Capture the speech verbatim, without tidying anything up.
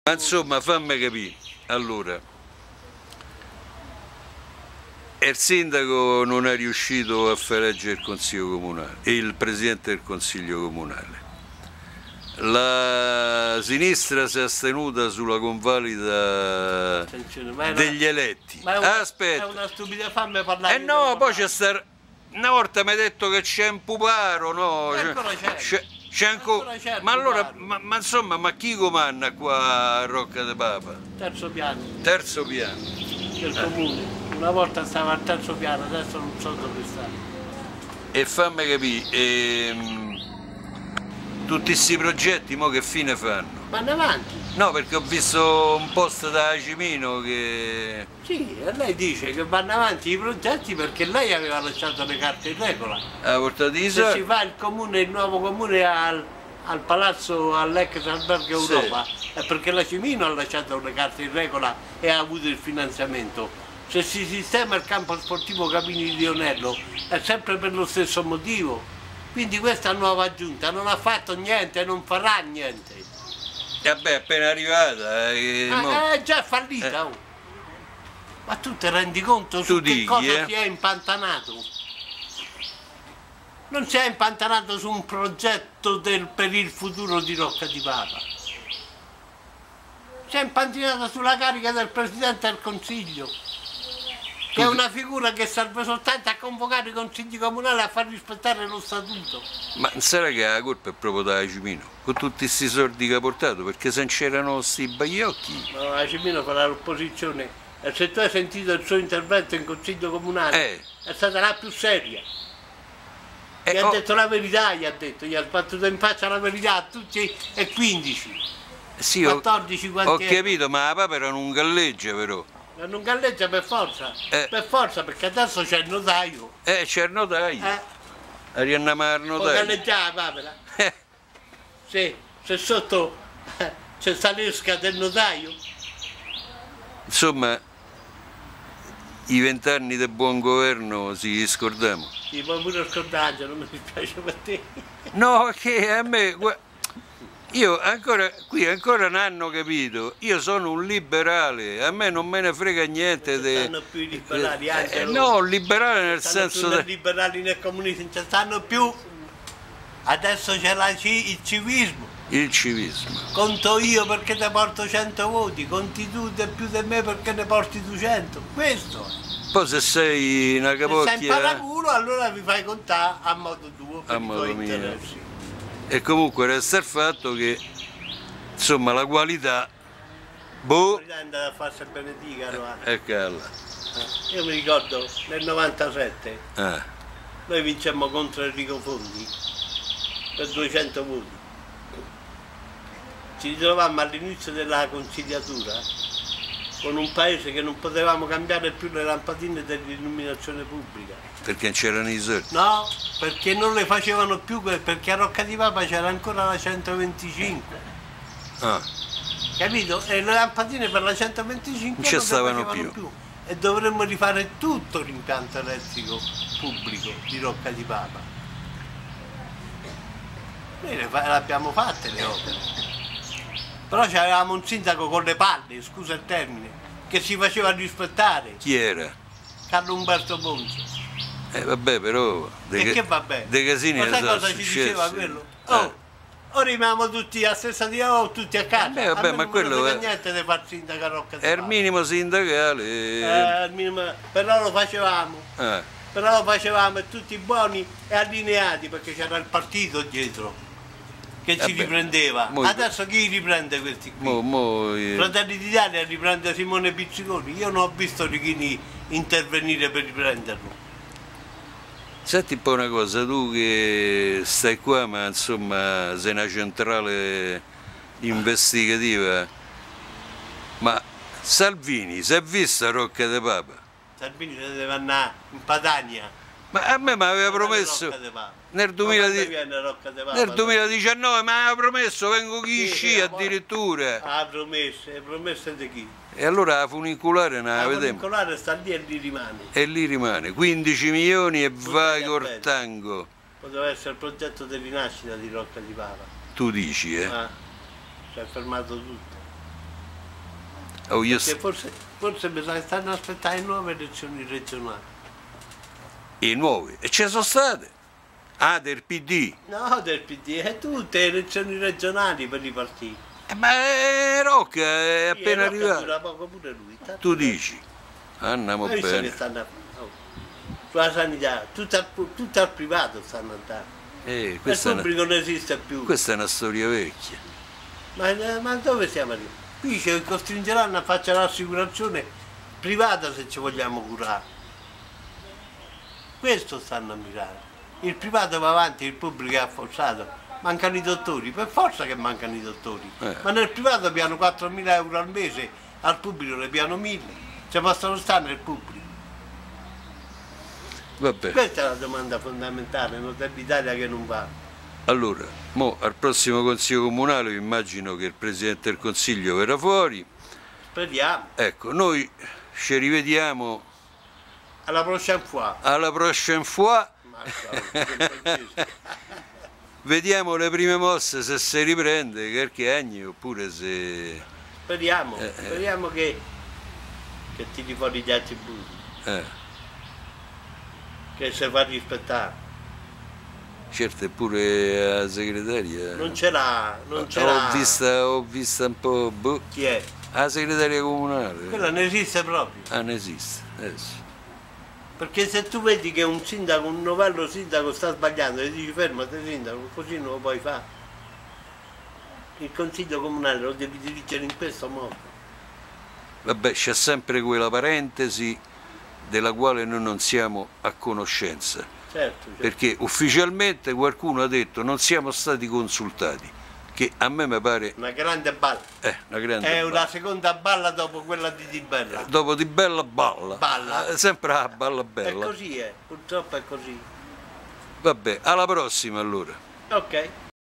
Ma insomma, fammi capire, allora, il sindaco non è riuscito a far eleggere il consiglio comunale, il presidente del consiglio comunale. La sinistra si è astenuta sulla convalida degli eletti. Ma è una, Aspetta. è una stupida, fammi parlare. Eh no, poi c'è sta... Una volta mi hai detto che c'è un puparo, no? C'è ancora, ma allora, ma, ma insomma, ma chi comanda qua a Rocca de Papa? Terzo piano. Terzo piano. Del comune. Una volta stava al terzo piano, adesso non so dove sta. E fammi capire, ehm, tutti questi progetti, mo che fine fanno? Vanno avanti. No, perché ho visto un post da Cimino che... Sì, e lei dice che vanno avanti i progetti perché lei aveva lasciato le carte in regola. Ha portato i Se soldi. si fa il comune, il nuovo comune al, al palazzo, all'ex albergo Europa, sì, è perché la Cimino ha lasciato le carte in regola e ha avuto il finanziamento. Se si sistema il campo sportivo Capini di Lionello è sempre per lo stesso motivo. Quindi questa nuova giunta non ha fatto niente e non farà niente. E vabbè, è appena arrivata. Eh, ah, mo... È già fallita. Eh. Oh. Ma tu ti rendi conto tu su dichi, che cosa eh? si è impantanato? Non si è impantanato su un progetto del, per il futuro di Rocca di Papa. Si è impantanato sulla carica del Presidente del Consiglio, che è una figura che serve soltanto a convocare i consigli comunali a far rispettare lo statuto. Ma non sarà che la colpa è proprio da Cimino, con tutti questi soldi che ha portato, perché se non c'erano questi baiocchi... No, la Cimino farà l'opposizione, e se tu hai sentito il suo intervento in consiglio comunale, eh. è stata la più seria. Gli eh, ha oh. detto la verità, gli ha detto, gli ha sbattuto in faccia la verità a tutti e quindici, sì, quattordici ho, quanti ho capito, ma la Papa non galleggia però. Non galleggia per forza, eh. per forza, perché adesso c'è il notaio. Eh, c'è il notaio. Eh. Arianna al notaio. Può galleggiare la papera. Eh. Sì, se sotto eh, c'è sta l'esca del notaio. Insomma, i vent'anni del buon governo si scordiamo. Sì, puoi pure scordare, non mi dispiace per te. No, che a me... Io ancora, qui ancora non hanno capito, io sono un liberale, a me non me ne frega niente. Non ci stanno più i liberali, anche eh, no, liberale nel senso... Non ci liberali né comunisti, non ci stanno più. Adesso c'è il civismo. Il civismo. Conto io perché te porto cento voti, conti tu te più di me perché ne porti duecento. Questo è. Poi se sei una capocchia... Se sei in paraculo allora vi fai contare a modo tuo per a i modo tuoi mio. interessi. E comunque resta il fatto che, insomma, la qualità... Boh... La qualità è andata a farsi il benedica, e calla. Eh, io mi ricordo nel novantasette, eh. noi vincemmo contro Enrico Fondi per duecento voti. Ci ritrovammo all'inizio della consigliatura con un paese che non potevamo cambiare più le lampadine dell'illuminazione pubblica. Perché non c'erano i soldi? No, perché non le facevano più, perché a Rocca di Papa c'era ancora la centoventicinque. Ah. Capito? E le lampadine per la centoventicinque non ci stavano più. più. E dovremmo rifare tutto l'impianto elettrico pubblico di Rocca di Papa. Noi le abbiamo fatte le opere. Però avevamo un sindaco con le palle, scusa il termine, che si faceva rispettare. Chi era? Carlo Umberto Bonzo. Eh vabbè, però... E che vabbè? Dei casini. Ma sai cosa ci diceva quello? Oh, eh. o rimaniamo tutti a stessa dia o tutti a casa. Eh, vabbè, a me ma non quello non è... niente di far sindaco a Rocca di Papa. È il minimo sindacale. Eh, il minimo... Però lo facevamo. Eh. Però lo facevamo tutti buoni e allineati perché c'era il partito dietro che ci Vabbè, riprendeva. Mo... Adesso chi riprende questi qui? Mo, mo, io... Fratelli d'Italia riprende Simone Pizziconi. Io non ho visto Richini intervenire per riprenderlo. Senti un po' una cosa, tu che stai qua, ma insomma sei una centrale investigativa, ma Salvini, si è vista a Rocca de Papa? Salvini deve andare in Padania. Ma a me mi aveva promesso nel, nel duemiladiciannove, mi aveva promesso, vengo chi sì, sci addirittura. Ah, promesse, promesse di chi? E allora la funicolare non la, la vediamo. La funicolare sta lì e lì rimane. E lì rimane, quindici milioni e vai Cortango. Poteva essere il progetto di rinascita di Rocca di Papa. Tu dici, eh? Ah, si è fermato tutto. Oh, io Perché forse, forse mi sa che stanno aspettando nuove elezioni regionali. I nuovi, e ci sono state. Ah, del P D. No, del P D, è tutte le elezioni regionali per i partiti. Eh, ma eh, Rocca è appena Sì, arrivato. dura poco pure lui. tanto Tu bene. dici, andiamo Ma visto che bene. stanno a oh, sulla sanità, tutto al, tutto al privato stanno andando. Eh, Il questa, è una, pubblico non esiste più. questa è una storia vecchia. Ma, eh, ma dove siamo arrivati? Qui ci costringeranno a fare l'assicurazione privata se ci vogliamo curare. Questo stanno a mirare. Il privato va avanti, il pubblico è affossato. Mancano i dottori, per forza che mancano i dottori. Eh. Ma nel privato piano quattromila euro al mese, al pubblico ne piano mille. Ci possono stare nel pubblico. Vabbè, Questa è la domanda fondamentale, non dell'Italia che non va. allora, mo al prossimo Consiglio Comunale immagino che il Presidente del Consiglio verrà fuori. Speriamo. Ecco, noi ci rivediamo Alla prossima fois. alla prossima fois. Ma, cavolo, Vediamo le prime mosse se si riprende qualche anno oppure se... speriamo, Eh, eh. speriamo che, che tiri fuori gli altri buchi, Eh, che si fa rispettare. certo, eppure la segretaria... Non ce l'ha, non ce Ho l'ha. vista, ho vista un po'... Boh, Chi è? la segretaria comunale. Quella non esiste proprio. Ah, non esiste, adesso. Perché se tu vedi che un sindaco, un novello sindaco sta sbagliando e dici fermati sindaco, così non lo puoi fare. Il consiglio comunale lo devi dirigere in questo modo. Vabbè, c'è sempre quella parentesi della quale noi non siamo a conoscenza, Certo, certo. perché ufficialmente qualcuno ha detto non siamo stati consultati, che a me mi pare Una grande balla. eh, una grande È balla. una seconda balla dopo quella di Di Bella. Dopo di bella balla, Balla. Eh, sempre la balla È bella. così, è, purtroppo è così. Vabbè, alla prossima allora. Ok.